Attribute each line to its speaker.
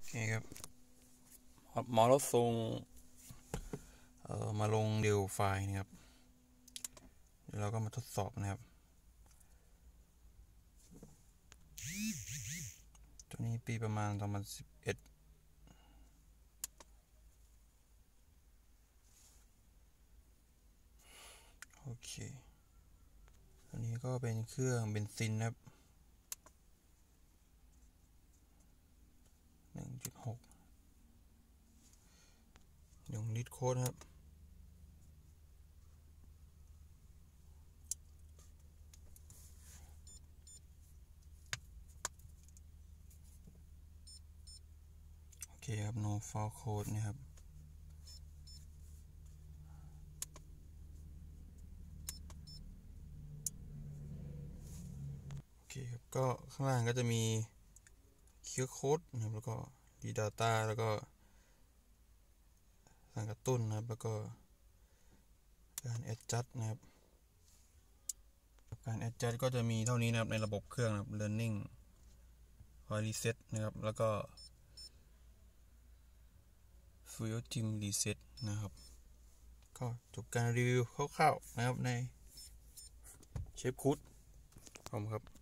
Speaker 1: เคครับหมอรถทรงมาลงเดลไฟล์นะครับเดี๋ยวเราก็มาทดสอบนะครับตัวนี้ปีประมาณ2011โอเคตัวนี้ก็เป็นเครื่องเบนซินนะครับ1.6ลิตรโค้ดครับโอเคครับ no fault code นะครับโอเคครับก็ข้างล่างก็จะมี QR code นะครับแล้วก็ read data แล้วก็สั่งกระตุ้นนะครับแล้วก็การ adjust นะครับการ adjust ก็จะมีเท่านี้นะครับในระบบเครื่องนะครับ learning code reset นะครับแล้วก็ fuel dim reset นะครับก็จบการรีวิวคร่าวๆนะครับในเชฟคูดผมครับ